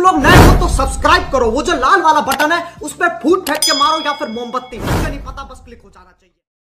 लोग नए हो तो सब्सक्राइब करो, वो जो लाल वाला बटन है उस पर फूट फेंक के मारो या फिर मोमबत्ती, मुझे नहीं पता, बस क्लिक हो जाना चाहिए।